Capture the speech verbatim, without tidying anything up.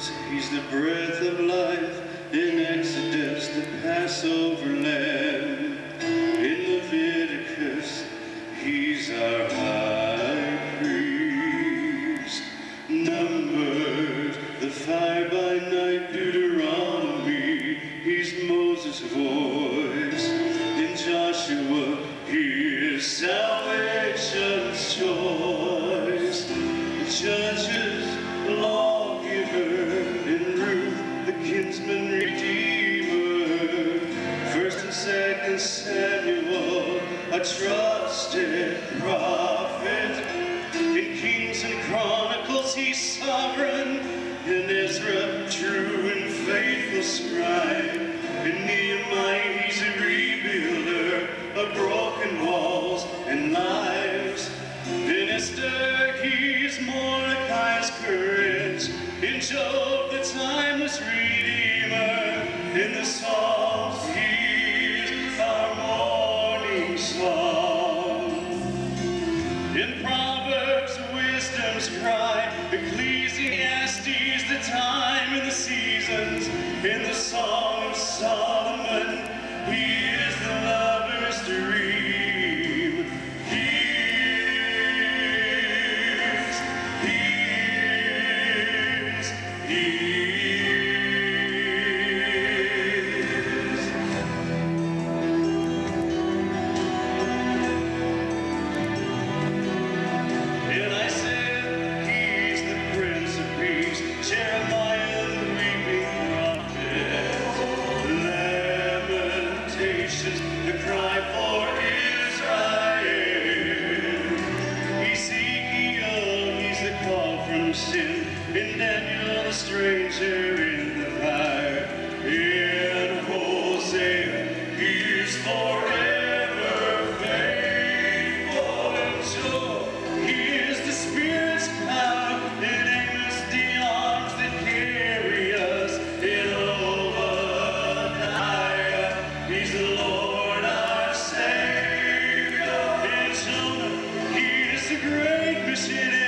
He's the breath of life in Exodus, the Passover lamb. In Leviticus, he's our high priest. Numbers, the fire by night, Deuteronomy, he's Moses' voice. In Joshua, he is salvation's choice. Judges, lawgiver, in Ruth, the kinsman redeemer. First and second Samuel, a trusted prophet. In Kings and Chronicles, he's sovereign. In Ezra, true and faithful scribe. In Nehemiah, he's a rebuilder of broken walls and lives. In Esther, he's Mordecai's courage. In Job, the timeless redeemer. In the Psalms, he's our morning song. In Proverbs, wisdom's cry. Ecclesiastes, the time and the seasons. In the Song of Solomon, he is the lover's dream. He is, he is, he is. And I said, he's the Prince of Peace, Jeremiah the weeping prophet. Lamentations, the cry for Israel. Ezekiel, he's the call from sin. In Daniel, the stranger in the fire. In Hosea, he's forever faithful and sure. He is the Spirit's power. In Amos, the arms that carry us. In Obadiah, he's the Lord our Savior. In Jonah, he is the great missionary.